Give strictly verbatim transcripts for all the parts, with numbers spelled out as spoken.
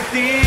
ti.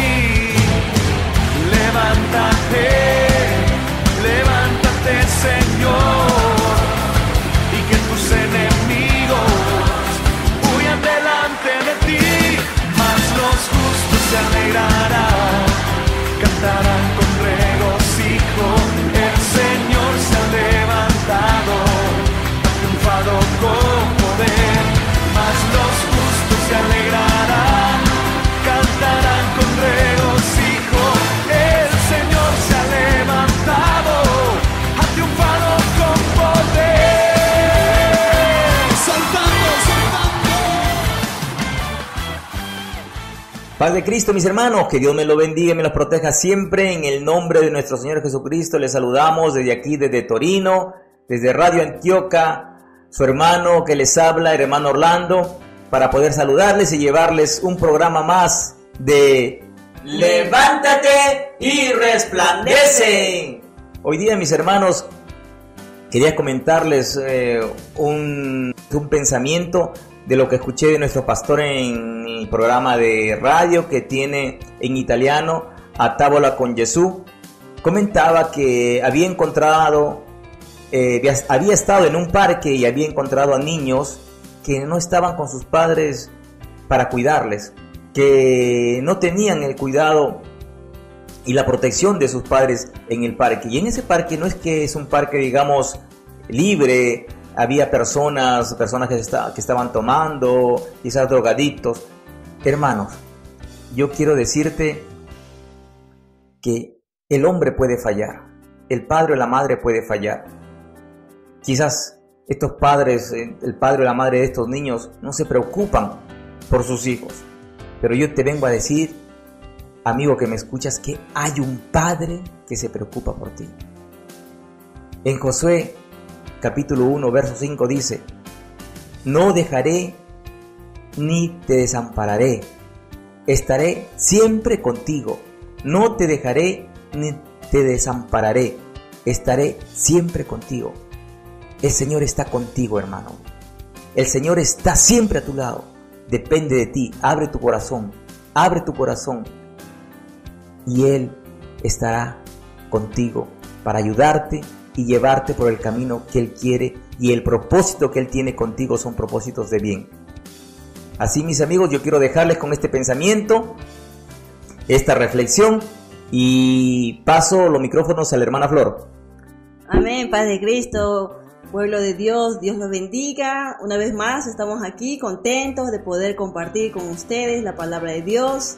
Levántate, levántate, Señor, y que tus enemigos huyan delante de ti. Mas los justos se alegrarán, cantarán con regocijo. El Señor se ha levantado, ha triunfado con poder. Mas los justos se alegrarán, cantarán con regocijo. El Señor se ha levantado, ha triunfado con poder. Saltando, saltando. Paz de Cristo, mis hermanos, que Dios me lo bendiga y me los proteja siempre. En el nombre de nuestro Señor Jesucristo les saludamos desde aquí, desde Torino, desde Radio Antioquia. Su hermano que les habla, el hermano Orlando, para poder saludarles y llevarles un programa más de Levántate y Resplandece. Hoy día, mis hermanos, quería comentarles eh, un, un pensamiento de lo que escuché de nuestro pastor en el programa de radio que tiene en italiano, A Tavola con Gesù. Comentaba que había encontrado... Eh, había estado en un parque y había encontrado a niños que no estaban con sus padres para cuidarles, que no tenían el cuidado y la protección de sus padres en el parque. Y en ese parque no es que es un parque, digamos, libre, había personas, personas que, está, que estaban tomando, quizás drogadictos. Hermanos, yo quiero decirte que el hombre puede fallar, el padre o la madre puede fallar. Quizás estos padres, el padre o la madre de estos niños no se preocupan por sus hijos. Pero yo te vengo a decir, amigo que me escuchas, que hay un padre que se preocupa por ti. En Josué capítulo uno, verso cinco dice: no dejaré ni te desampararé, estaré siempre contigo. No te dejaré ni te desampararé, estaré siempre contigo. El Señor está contigo, hermano. El Señor está siempre a tu lado. Depende de ti. Abre tu corazón. Abre tu corazón. Y Él estará contigo para ayudarte y llevarte por el camino que Él quiere. Y el propósito que Él tiene contigo son propósitos de bien. Así, mis amigos, yo quiero dejarles con este pensamiento, esta reflexión. Y paso los micrófonos a la hermana Flor. Amén, paz de Cristo. Pueblo de Dios, Dios los bendiga. Una vez más estamos aquí contentos de poder compartir con ustedes la palabra de Dios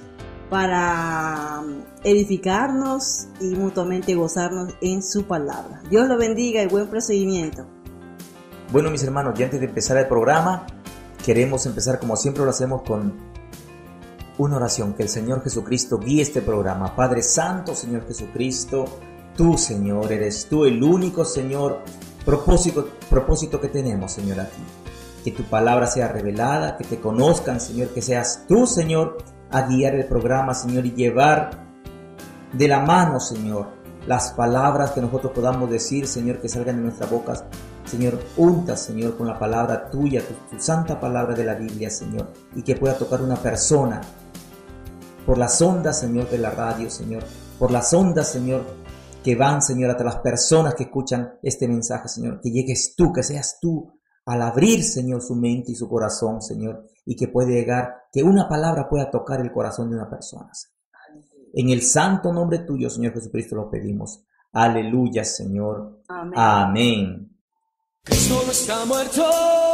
para edificarnos y mutuamente gozarnos en su palabra. Dios los bendiga y buen procedimiento. Bueno, mis hermanos, ya antes de empezar el programa, queremos empezar como siempre lo hacemos con una oración. Que el Señor Jesucristo guíe este programa. Padre Santo, Señor Jesucristo, tú, Señor, eres tú el único, Señor, Propósito, propósito que tenemos, Señor, aquí. Que tu palabra sea revelada, que te conozcan, Señor, que seas tú, Señor, a guiar el programa, Señor, y llevar de la mano, Señor, las palabras que nosotros podamos decir, Señor, que salgan de nuestras bocas. Señor, unta, Señor, con la palabra tuya, tu, tu santa palabra de la Biblia, Señor, y que pueda tocar una persona por las ondas, Señor, de la radio, Señor, por las ondas, Señor, que van, Señor, hasta las personas que escuchan este mensaje, Señor. Que llegues tú, que seas tú al abrir, Señor, su mente y su corazón, Señor. Y que puede llegar, que una palabra pueda tocar el corazón de una persona, Señor. En el santo nombre tuyo, Señor Jesucristo, lo pedimos. Aleluya, Señor. Amén. Amén. Cristo no está muerto.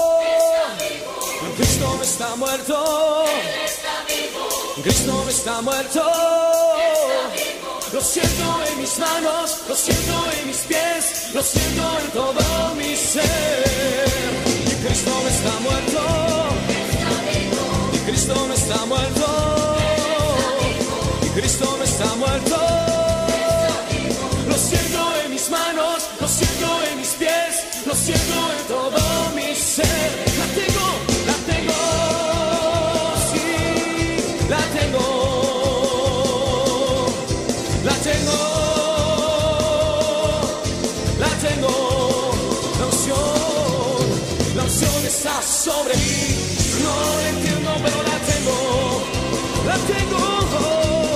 Cristo no está muerto. Cristo no está muerto. Lo siento en mis manos, lo siento en mis pies, lo siento en todo mi ser. Y Cristo no está muerto, y Cristo no está muerto, y Cristo no está muerto. Lo siento en mis manos, lo siento en mis pies, lo siento en todo mi ser. La tengo, la tengo, sí, la tengo. La tengo, la tengo, la unción, la unción está sobre mí. No lo entiendo, pero la tengo, la tengo.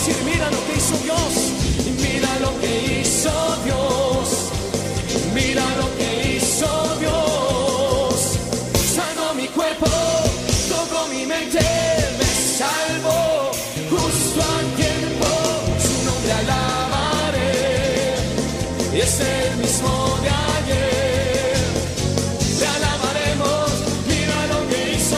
decir, mira lo que hizo Dios, y mira lo que hizo Dios, mira lo que hizo Dios. Sanó mi cuerpo, tocó mi mente, me salvó justo a tiempo, su nombre alabaré, y es el mismo de ayer. Le alabaremos, mira lo que hizo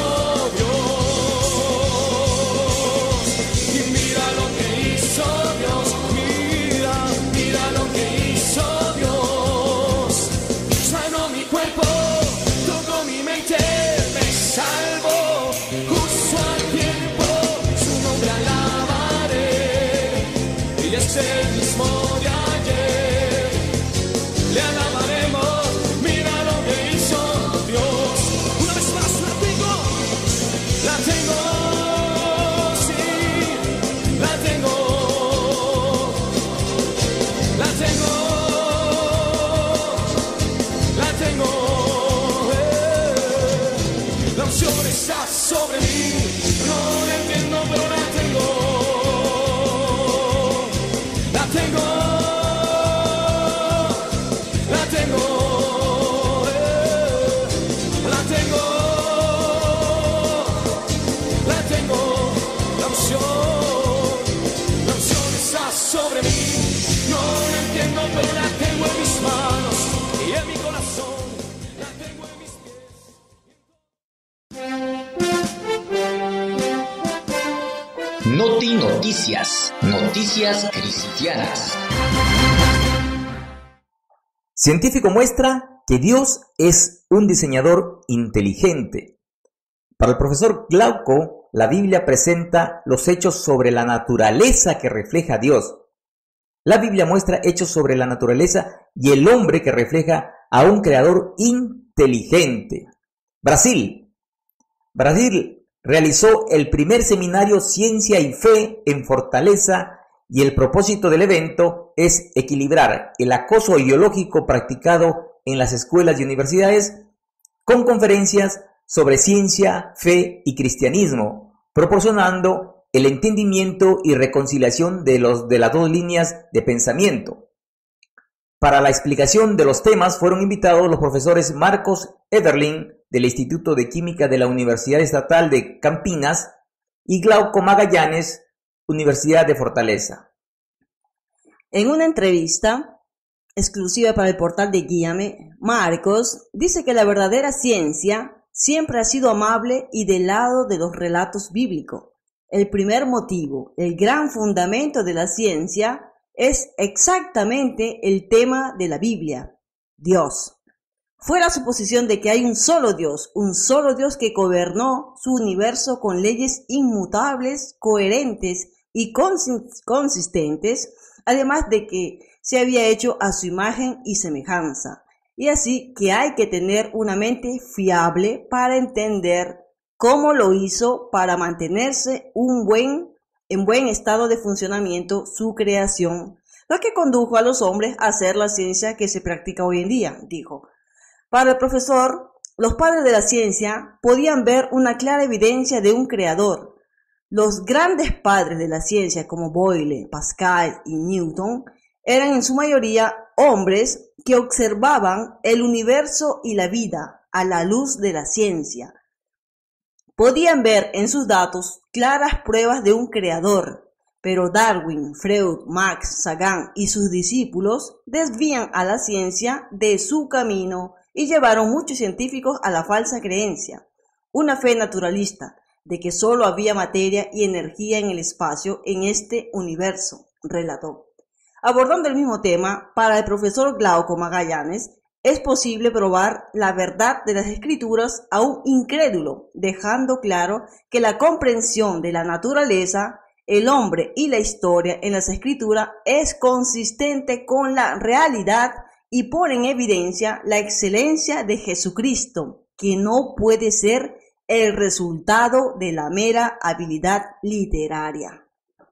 Dios, y mira lo que hizo Dios, mira, mira lo que hizo Dios. Sanó mi cuerpo, tocó mi mente, me salvó justo a tiempo, su nombre alabaré, y es el mismo de ayer. Le alabaremos, mira lo que hizo Dios. Una vez más la tengo, la tengo, sí, la tengo, la tengo, la tengo. eh. La unción está sobre mí, no la entiendo pero la tengo, la tengo. La tengo, eh, la tengo, la tengo, la unción, la unción está sobre mí, no la entiendo pero la tengo en mis manos y en mi corazón, la tengo en mis pies. Noti Noticias, noticias cristianas. Científico muestra que Dios es un diseñador inteligente. Para el profesor Glauco, la Biblia presenta los hechos sobre la naturaleza que refleja a Dios. La Biblia muestra hechos sobre la naturaleza y el hombre que refleja a un creador inteligente. Brasil. Brasil realizó el primer seminario Ciencia y Fe en Fortaleza, y el propósito del evento es equilibrar el acoso ideológico practicado en las escuelas y universidades con conferencias sobre ciencia, fe y cristianismo, proporcionando el entendimiento y reconciliación de, los, de las dos líneas de pensamiento. Para la explicación de los temas fueron invitados los profesores Marcos Everlin del Instituto de Química de la Universidad Estatal de Campinas y Glauco Magallanes, Universidad de Fortaleza. En una entrevista exclusiva para el portal de Guíame, Marcos dice que la verdadera ciencia siempre ha sido amable y del lado de los relatos bíblicos. El primer motivo, el gran fundamento de la ciencia, es exactamente el tema de la Biblia, Dios. Fue la suposición de que hay un solo Dios, un solo Dios que gobernó su universo con leyes inmutables, coherentes y consistentes, además de que se había hecho a su imagen y semejanza. Y así que hay que tener una mente fiable para entender cómo lo hizo para mantenerse un buen, en buen estado de funcionamiento su creación, lo que condujo a los hombres a hacer la ciencia que se practica hoy en día, dijo. Para el profesor, los padres de la ciencia podían ver una clara evidencia de un creador. Los grandes padres de la ciencia como Boyle, Pascal y Newton eran en su mayoría hombres que observaban el universo y la vida a la luz de la ciencia. Podían ver en sus datos claras pruebas de un creador, pero Darwin, Freud, Marx, Sagan y sus discípulos desvían a la ciencia de su camino y llevaron muchos científicos a la falsa creencia, una fe naturalista, de que solo había materia y energía en el espacio en este universo, relató. Abordando el mismo tema, para el profesor Glauco Magallanes, es posible probar la verdad de las escrituras a un incrédulo, dejando claro que la comprensión de la naturaleza, el hombre y la historia en las escrituras es consistente con la realidad y pone en evidencia la excelencia de Jesucristo, que no puede ser el resultado de la mera habilidad literaria.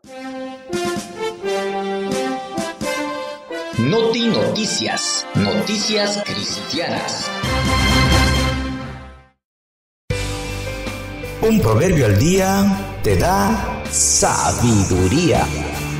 Noti Noticias, noticias cristianas. Un proverbio al día te da sabiduría.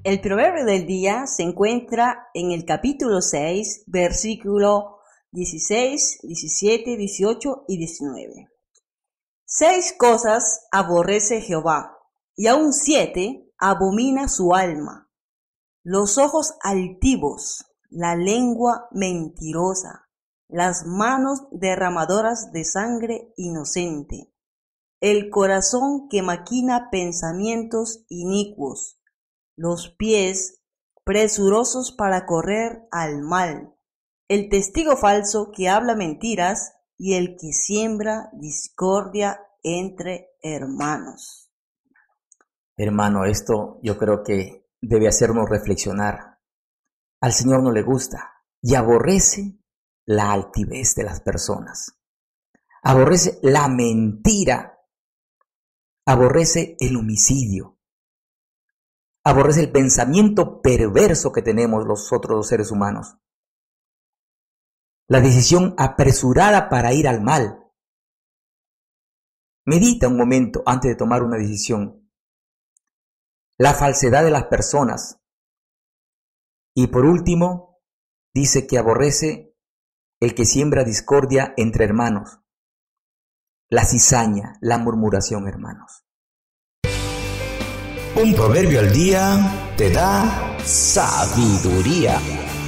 El proverbio del día se encuentra en el capítulo seis, versículo dieciséis, diecisiete, dieciocho y diecinueve. Seis cosas aborrece Jehová, y aun siete abomina su alma: los ojos altivos, la lengua mentirosa, las manos derramadoras de sangre inocente, el corazón que maquina pensamientos inicuos, los pies presurosos para correr al mal, el testigo falso que habla mentiras y el que siembra discordia entre hermanos. Hermano, esto yo creo que debe hacernos reflexionar. Al Señor no le gusta y aborrece la altivez de las personas. Aborrece la mentira. Aborrece el homicidio. Aborrece el pensamiento perverso que tenemos los otros los seres humanos. La decisión apresurada para ir al mal. Medita un momento antes de tomar una decisión. La falsedad de las personas. Y por último, dice que aborrece el que siembra discordia entre hermanos. La cizaña, la murmuración, hermanos. Un proverbio al día te da sabiduría.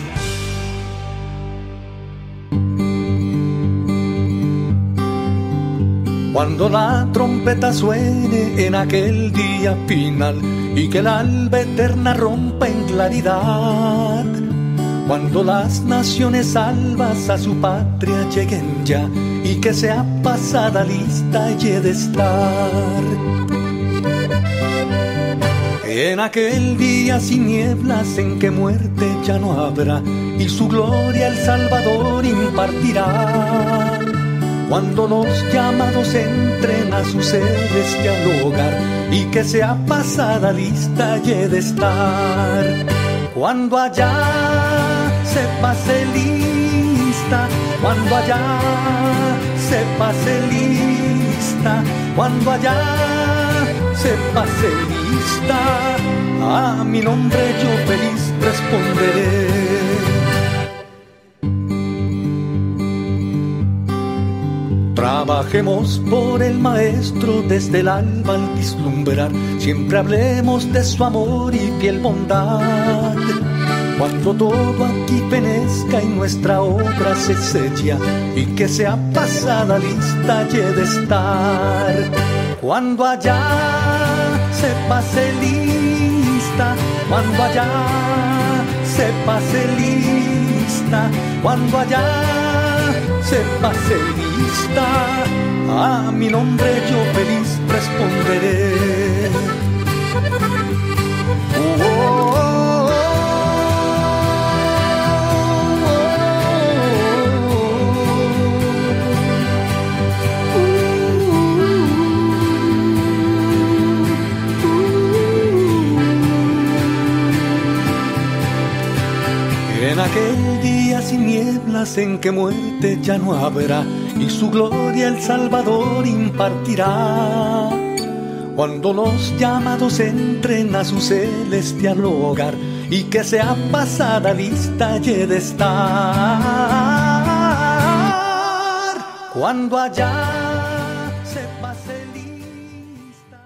Cuando la trompeta suene en aquel día final y que el alba eterna rompa en claridad, cuando las naciones salvas a su patria lleguen ya y que sea pasada lista y he de estar. En aquel día sin nieblas en que muerte ya no habrá y su gloria el Salvador impartirá. Cuando los llamados entren a su celestial hogar y que sea pasada lista y he de estar. Cuando allá se pase lista, cuando allá se pase lista, cuando allá se pase lista, a mi nombre yo feliz responderé. Trabajemos por el Maestro desde el alba al vislumbrar, siempre hablemos de su amor y fiel bondad. Cuando todo aquí fenezca y nuestra obra se sella y que sea pasada lista y he de estar. Cuando allá se pase lista, cuando allá se pase lista, cuando allá se pase lista, a mi nombre yo feliz responderé. Oh, oh, oh. En aquel día sin nieblas en que muerte ya no habrá y su gloria el Salvador impartirá. Cuando los llamados entren a su celestial hogar y que sea pasada lista y he de estar. Cuando allá se pase lista.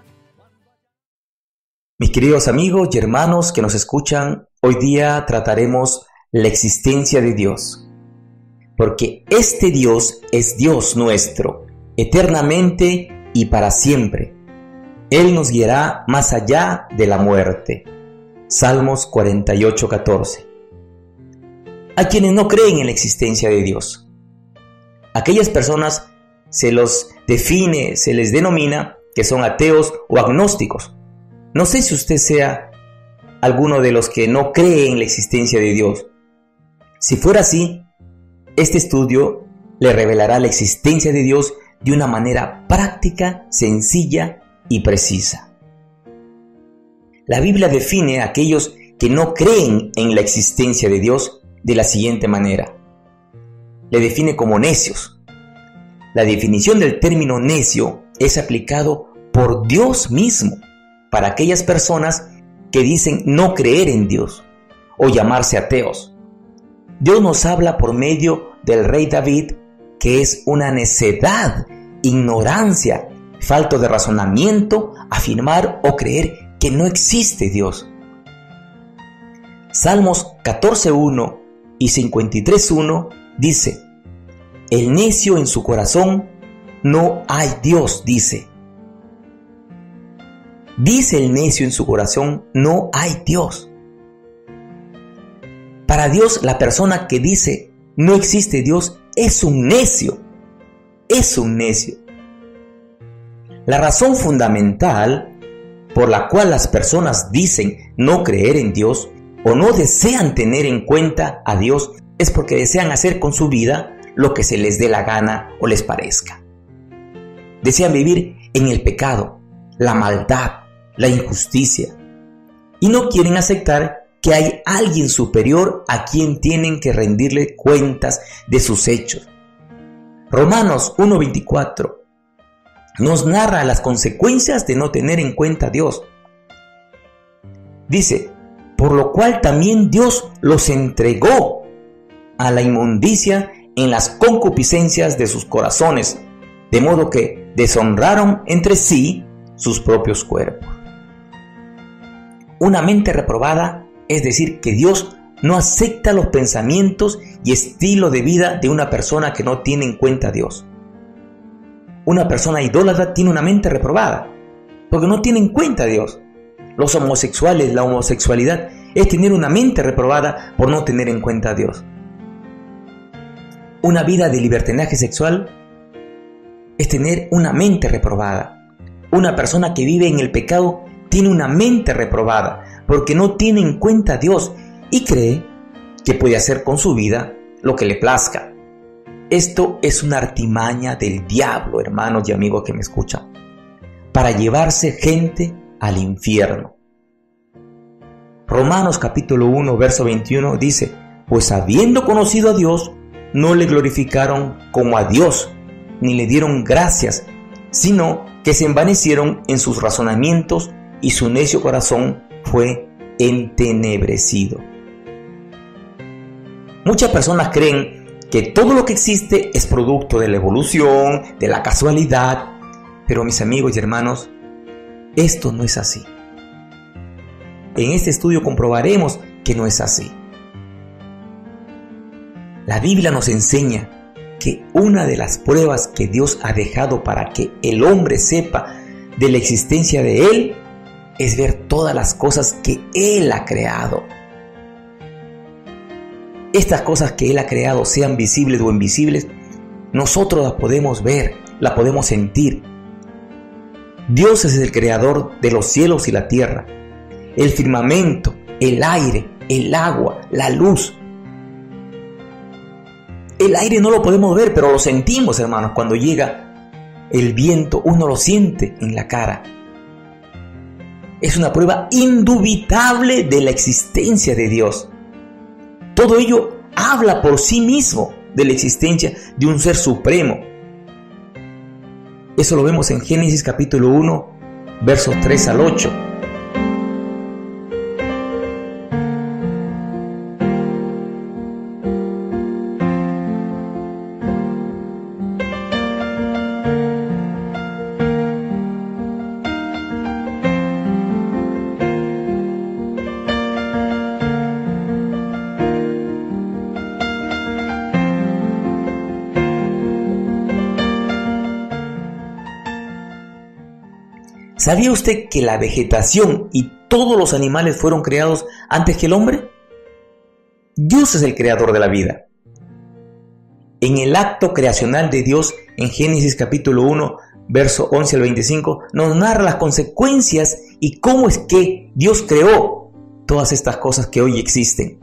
Mis queridos amigos y hermanos que nos escuchan, hoy día trataremos la existencia de Dios, porque este Dios es Dios nuestro, eternamente y para siempre. Él nos guiará más allá de la muerte. Salmos cuarenta y ocho, catorce. Hay quienes no creen en la existencia de Dios. Aquellas personas se los define, se les denomina que son ateos o agnósticos. No sé si usted sea alguno de los que no cree en la existencia de Dios. Si fuera así, este estudio le revelará la existencia de Dios de una manera práctica, sencilla y precisa. La Biblia define a aquellos que no creen en la existencia de Dios de la siguiente manera. Le define como necios. La definición del término necio es aplicado por Dios mismo para aquellas personas que dicen no creer en Dios o llamarse ateos. Dios nos habla por medio del rey David que es una necedad, ignorancia, falta de razonamiento afirmar o creer que no existe Dios. Salmos catorce uno y cincuenta y tres uno dice: el necio en su corazón, no hay Dios, dice. Dice el necio en su corazón, no hay Dios. Para Dios, la persona que dice no existe Dios es un necio. Es un necio. La razón fundamental por la cual las personas dicen no creer en Dios o no desean tener en cuenta a Dios es porque desean hacer con su vida lo que se les dé la gana o les parezca. Desean vivir en el pecado, la maldad, la injusticia, y no quieren aceptar que hay alguien superior a quien tienen que rendirle cuentas de sus hechos. Romanos uno veinticuatro nos narra las consecuencias de no tener en cuenta a Dios. Dice: por lo cual también Dios los entregó a la inmundicia en las concupiscencias de sus corazones, de modo que deshonraron entre sí sus propios cuerpos. Una mente reprobada, es decir, que Dios no acepta los pensamientos y estilo de vida de una persona que no tiene en cuenta a Dios. Una persona idólatra tiene una mente reprobada, porque no tiene en cuenta a Dios. Los homosexuales, la homosexualidad, es tener una mente reprobada por no tener en cuenta a Dios. Una vida de libertinaje sexual es tener una mente reprobada. Una persona que vive en el pecado tiene una mente reprobada porque no tiene en cuenta a Dios y cree que puede hacer con su vida lo que le plazca. Esto es una artimaña del diablo, hermanos y amigos que me escuchan, para llevarse gente al infierno. Romanos capítulo uno, verso veintiuno dice: pues habiendo conocido a Dios, no le glorificaron como a Dios, ni le dieron gracias, sino que se envanecieron en sus razonamientos y su necio corazón fue entenebrecido. Muchas personas creen que todo lo que existe es producto de la evolución, de la casualidad, pero mis amigos y hermanos, esto no es así. En este estudio comprobaremos que no es así. La Biblia nos enseña que una de las pruebas que Dios ha dejado para que el hombre sepa de la existencia de Él es ver todas las cosas que Él ha creado. Estas cosas que Él ha creado, sean visibles o invisibles, nosotros las podemos ver, las podemos sentir. Dios es el creador de los cielos y la tierra, el firmamento, el aire, el agua, la luz. El aire no lo podemos ver, pero lo sentimos, hermanos. Cuando llega el viento, uno lo siente en la cara. Es una prueba indubitable de la existencia de Dios. Todo ello habla por sí mismo de la existencia de un ser supremo. Eso lo vemos en Génesis capítulo uno, versos tres al ocho. ¿Sabía usted que la vegetación y todos los animales fueron creados antes que el hombre? Dios es el creador de la vida. En el acto creacional de Dios, en Génesis capítulo uno, verso once al veinticinco, nos narra las consecuencias y cómo es que Dios creó todas estas cosas que hoy existen.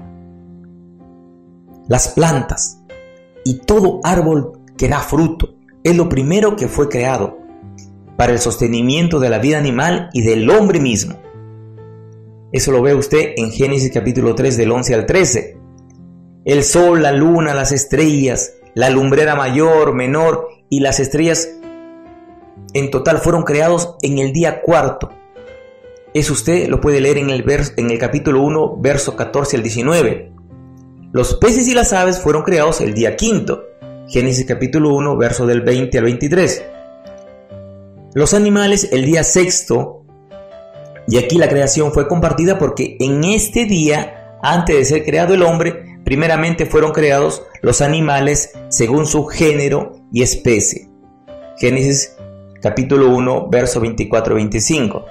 Las plantas y todo árbol que da fruto es lo primero que fue creado para el sostenimiento de la vida animal y del hombre mismo. Eso lo ve usted en Génesis capítulo tres del once al trece. El sol, la luna, las estrellas, la lumbrera mayor, menor y las estrellas en total fueron creados en el día cuarto. Eso usted lo puede leer en el, vers- en el capítulo uno, verso catorce al diecinueve. Los peces y las aves fueron creados el día quinto. Génesis capítulo uno, verso del veinte al veintitrés. Los animales el día sexto. Y aquí la creación fue compartida porque en este día, antes de ser creado el hombre, primeramente fueron creados los animales según su género y especie. Génesis capítulo uno, verso veinticuatro a veinticinco.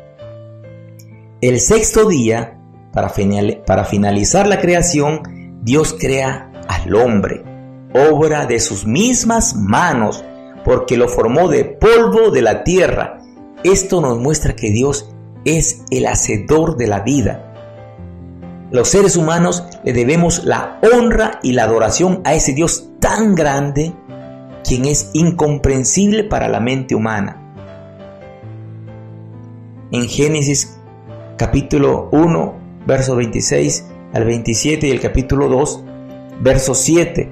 El sexto día, para, final, para finalizar la creación, Dios crea al hombre, obra de sus mismas manos, porque lo formó de polvo de la tierra. Esto nos muestra que Dios es el hacedor de la vida. Los seres humanos le debemos la honra y la adoración a ese Dios tan grande, quien es incomprensible para la mente humana. En Génesis capítulo uno, verso veintiséis al veintisiete y el capítulo dos, verso siete.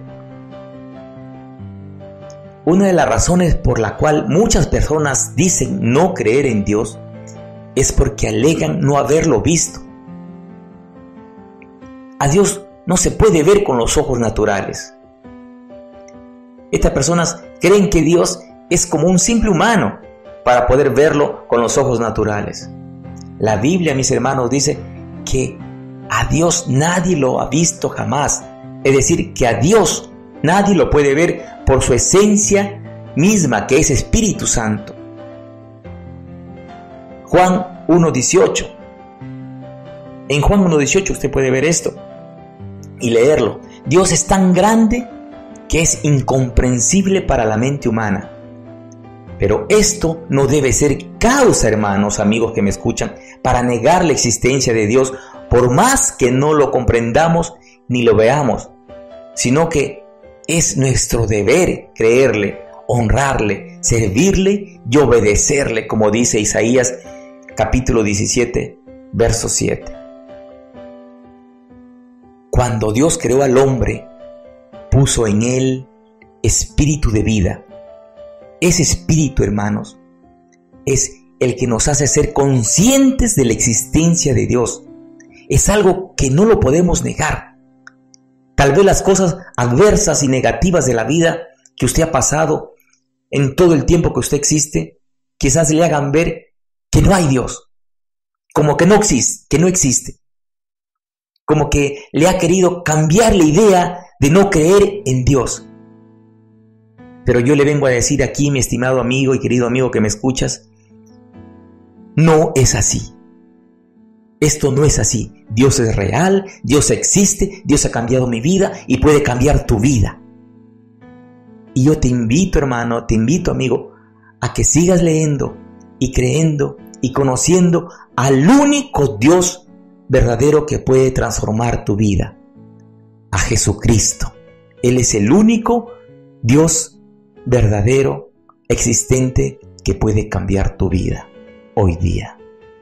Una de las razones por la cual muchas personas dicen no creer en Dios es porque alegan no haberlo visto. A Dios no se puede ver con los ojos naturales. Estas personas creen que Dios es como un simple humano para poder verlo con los ojos naturales. La Biblia, mis hermanos, dice que a Dios nadie lo ha visto jamás. Es decir, que a Dios nadie lo puede ver por su esencia misma, que es Espíritu Santo. Juan uno dieciocho. En Juan uno dieciocho usted puede ver esto y leerlo. Dios es tan grande que es incomprensible para la mente humana. Pero esto no debe ser causa, hermanos, amigos que me escuchan, para negar la existencia de Dios, por más que no lo comprendamos ni lo veamos, sino que es nuestro deber creerle, honrarle, servirle y obedecerle, como dice Isaías capítulo diecisiete, verso siete. Cuando Dios creó al hombre, puso en él espíritu de vida. Ese espíritu, hermanos, es el que nos hace ser conscientes de la existencia de Dios. Es algo que no lo podemos negar. Tal vez las cosas adversas y negativas de la vida que usted ha pasado en todo el tiempo que usted existe, quizás le hagan ver que no hay Dios, como que no existe, que no existe, como que le ha querido cambiar la idea de no creer en Dios. Pero yo le vengo a decir aquí, mi estimado amigo y querido amigo que me escuchas, no es así. Esto no es así. Dios es real, Dios existe, Dios ha cambiado mi vida y puede cambiar tu vida. Y yo te invito, hermano, te invito, amigo, a que sigas leyendo y creyendo y conociendo al único Dios verdadero que puede transformar tu vida, a Jesucristo. Él es el único Dios verdadero, existente, que puede cambiar tu vida hoy día.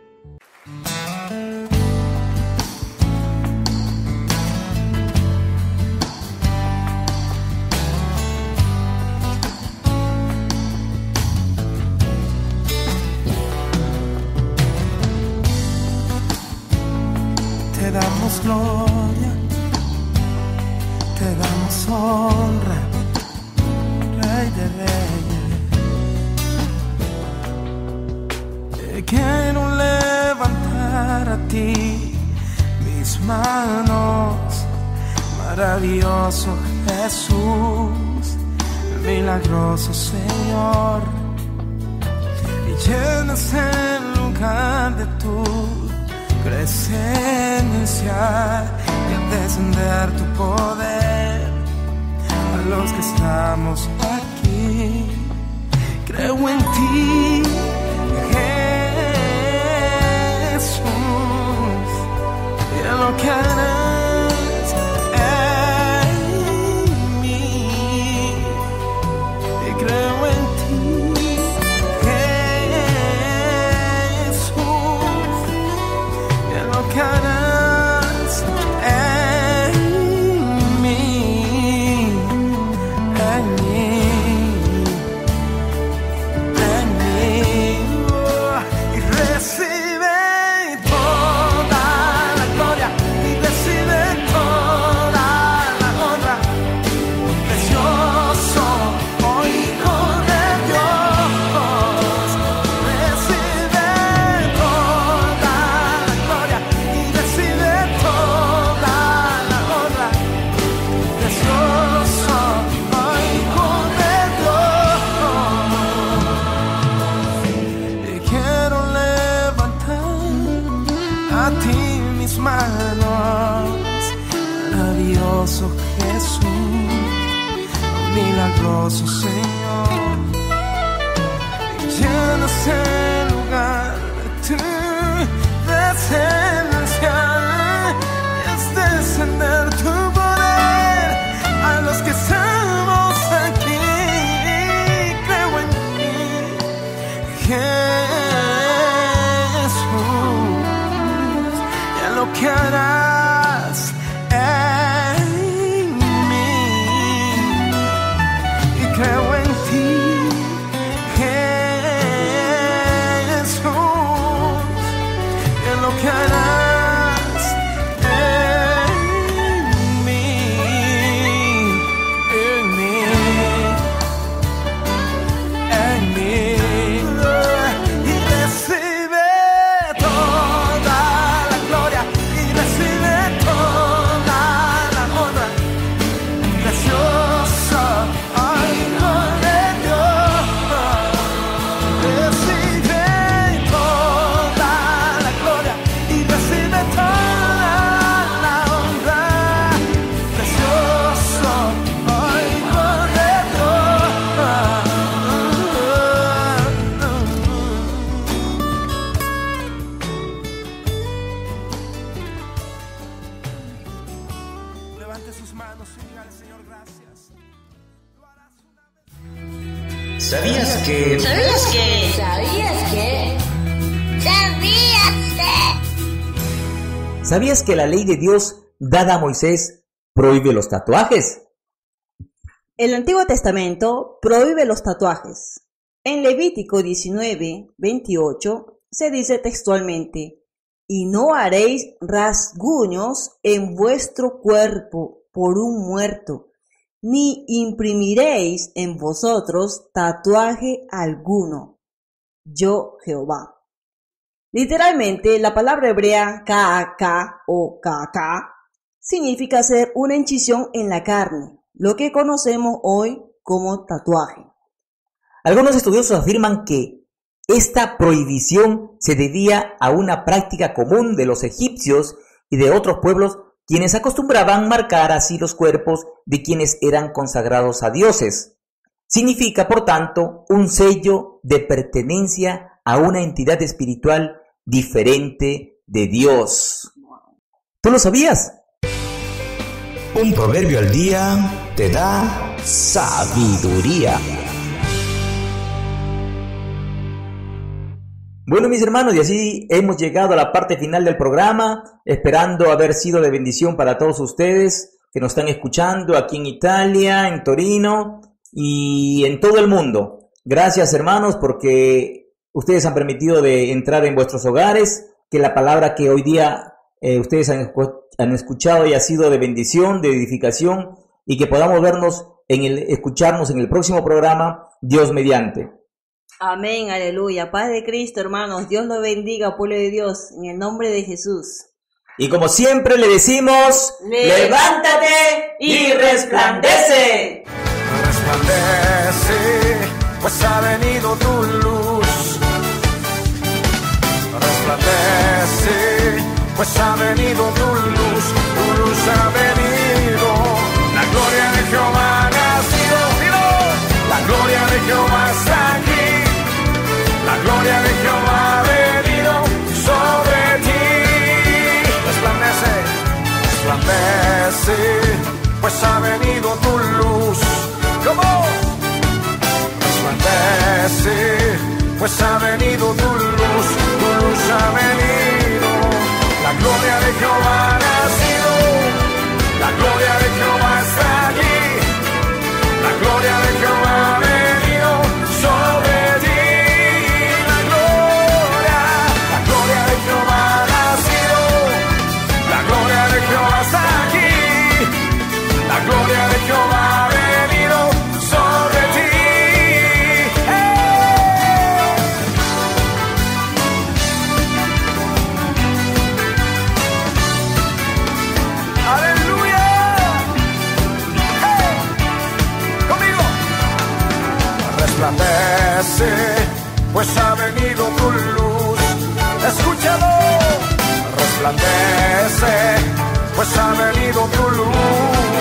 Te damos gloria, te damos honra, Rey de reyes. Te quiero levantar a ti mis manos, maravilloso Jesús, milagroso Señor, y llenas el lugar de tu presencia y al descender tu poder a los que estamos aquí. Creo en ti, Jesús, y en lo que harás en mí. Y creo en ti, que harás en mí, en mí, en mí. poderoso Jesús, milagroso Señor, llena ese lugar de tu presencia, es descender tu poder a los que estamos aquí. Creo en ti, Jesús, y en lo que harás en mí, y creo en ti, Jesús, y en lo que harás en mí, en mí, en mí, y recibe toda la gloria, y recibe toda la honra, precioso Hijo de Dios, recibe toda la gloria, y recibe toda la honra, precioso Hijo de Dios. Levante sus manos y dígale, Señor, gracias. Lo harás una vez. ¿Sabías que ¿Sabías que? ¿Sabías que? ¿Sabías que? ¿Sabías que la ley de Dios dada a Moisés prohíbe los tatuajes? El Antiguo Testamento prohíbe los tatuajes. En Levítico diecinueve, veintiocho se dice textualmente: y no haréis rasguños en vuestro cuerpo por un muerto, ni imprimiréis en vosotros tatuaje alguno. Yo, Jehová. Literalmente, la palabra hebrea ka'aka o ka'aka significa hacer una incisión en la carne, lo que conocemos hoy como tatuaje. Algunos estudiosos afirman que esta prohibición se debía a una práctica común de los egipcios y de otros pueblos, quienes acostumbraban marcar así los cuerpos de quienes eran consagrados a dioses. Significa, por tanto, un sello de pertenencia a una entidad espiritual diferente de Dios. ¿Tú lo sabías? un proverbio al día te da sabiduría? Bueno, mis hermanos, y así hemos llegado a la parte final del programa, esperando haber sido de bendición para todos ustedes que nos están escuchando aquí en Italia, en Torino y en todo el mundo. Gracias, hermanos, porque ustedes han permitido de entrar en vuestros hogares, que la palabra que hoy día eh, ustedes han, han escuchado haya sido de bendición, de edificación, y que podamos vernos en el, escucharnos en el próximo programa, Dios mediante. Amén, aleluya. Paz de Cristo, hermanos. Dios los bendiga, pueblo de Dios, en el nombre de Jesús. Y como siempre le decimos, levántate y resplandece. Resplandece, pues ha venido tu luz. Resplandece, pues ha venido tu luz. Tu luz ha venido. La gloria de Jehová ha nacido. La gloria de Jehová está aquí. La gloria de Jehová ha venido sobre ti. Resplandece, resplandece, pues ha venido tu luz. ¿Cómo? Resplandece, pues ha venido tu luz. Tu luz ha venido. La gloria de Jehová ha nacido. La gloria de Jehová está aquí. La gloria de Jehová ha venido sobre ti. La gloria, la gloria de Jehová ha nacido. La gloria de Jehová está aquí. La gloria de Jehová ha venido sobre ti. ¡Hey! ¡Aleluya! ¡Hey! ¡Conmigo! Resplandece, pues ha venido tu luz. Escúchalo. Resplandece, pues ha venido tu luz.